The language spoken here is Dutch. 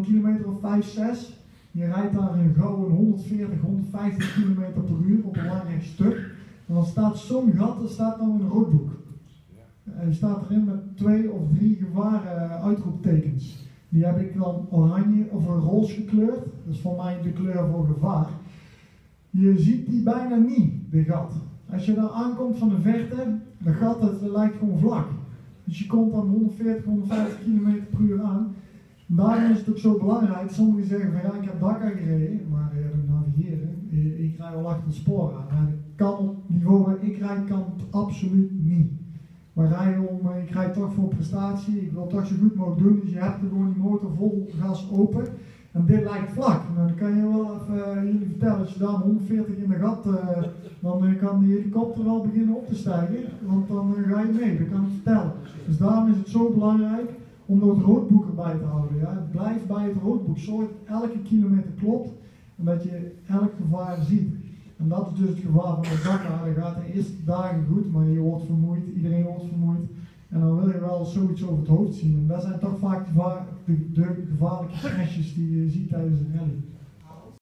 kilometer of 5, 6. Je rijdt daar een gouden 140, 150 km per uur op een lang recht stuk. En dan staat zo'n gat, er staat dan een roodboek. En die staat erin met 2 of 3 gevaren uitroeptekens. Die heb ik dan oranje of roze gekleurd. Dat is voor mij de kleur voor gevaar. Je ziet die bijna niet, de gat. Als je daar aankomt van de verte, de gat het lijkt gewoon vlak. Dus je komt dan 140, 150 km per uur aan. Daarom is het ook zo belangrijk. Sommigen zeggen van ja, ik heb Dakar gereden, maar navigeren, ik rij al achter het spoor aan. Nou, dat kan op het niveau waar ik rijd, kan het absoluut niet. Maar ik rijd toch voor prestatie, ik wil het toch zo goed mogelijk doen, dus je hebt er gewoon die motor vol gas open. En dit lijkt vlak. Nou, dan kan je wel even jullie vertellen, als je daar 140 in de gat, dan kan die helikopter wel beginnen op te stijgen, want dan ga je mee, dat kan ik vertellen. Dus daarom is het zo belangrijk om dat roodboek erbij te houden. Ja. Blijf bij het roodboek, zorg dat elke kilometer klopt en dat je elk gevaar ziet. En dat is dus het gevaar van de Dakar. Dat gaat de eerste dagen goed, maar je wordt vermoeid, iedereen wordt vermoeid. En dan wil je wel zoiets over het hoofd zien. En dat zijn toch vaak de gevaarlijke crashes die je ziet tijdens een rally.